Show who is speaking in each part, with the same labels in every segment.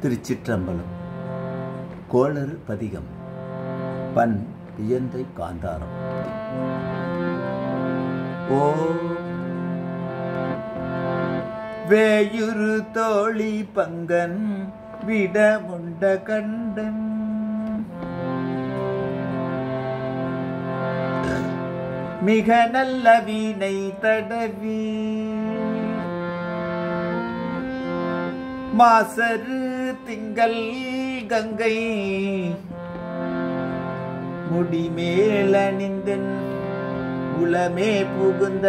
Speaker 1: திருச்சிற்றம்பலம். கோளறு பதிகம். பண் இயந்தை காந்தாரம். ஓ வேயுரு தோழி பங்கன் விடமுண்ட கண்டன் மிக நல்ல வீணை தடவி மாசரு திங்கள் கங்கை முடிமேலணிந்தன் உளமே புகுந்த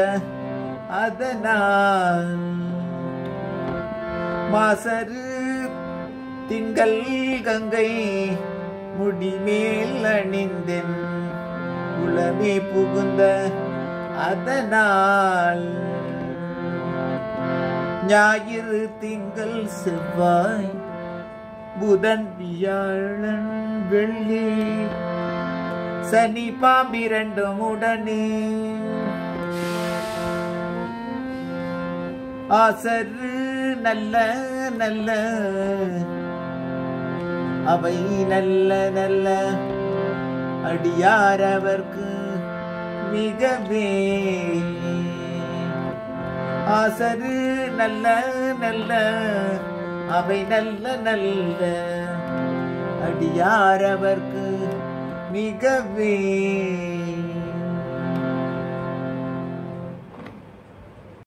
Speaker 1: அதனால் மாசரு திங்கள் கங்கை முடிமேல் அணிந்தன் உளமே புகுந்த அதனால் ஞாயிறு திங்கள் செவ்வாய் புதன் வியாழன் வெள்ளி சனி பாம்பிரண்டும் உடனே ஆசரு நல்ல நல்ல அவை நல்ல நல்ல அடியாரவர்க்கு மிகவே ஆசரு நல்ல நல்ல அவை நல்ல நல்ல அடியாரவர்க்கு மிகவே